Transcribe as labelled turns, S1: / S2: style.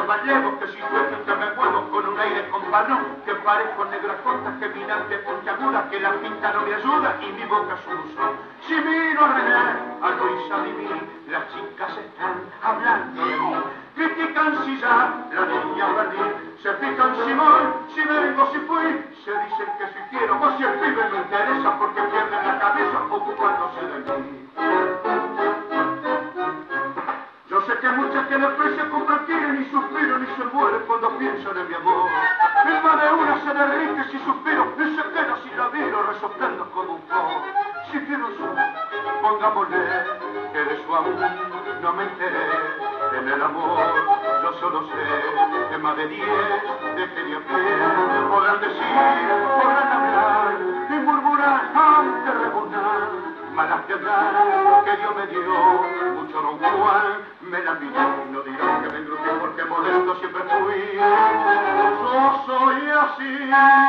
S1: los gallegos, que si suelto que me muevo con un aire compadrón, que parezco negra corta, que mirante puntiaguda, que la pinta no me ayuda y mi boca es un son. Si miro a René, a Luis, a Mimi, las chicas están hablando de mí. Critican si ya la niña perdí, se fijan si voy, si vengo, si fui, se dicen que si quiero o si el pibe me interesa porque pierden la cabeza ocupándose de mí. Yo sé que muchas que desprecian compartir, ni suspiro ni se muere cuando piensan en mi amor. El más de una se derrite si suspiro y se queda si la miro resoplando como un po. Si quiero yo, pongámosle que de su amor no me enteré. En el amor yo solo sé que más de 10 de genio que podrán decir, podrán hablar y murmurar antes de rebuznar. Malas piedras que Dios me dio, mucho don Juan me la miró. No dirán que me engrupí porque modesto siempre fui. Yo soy así.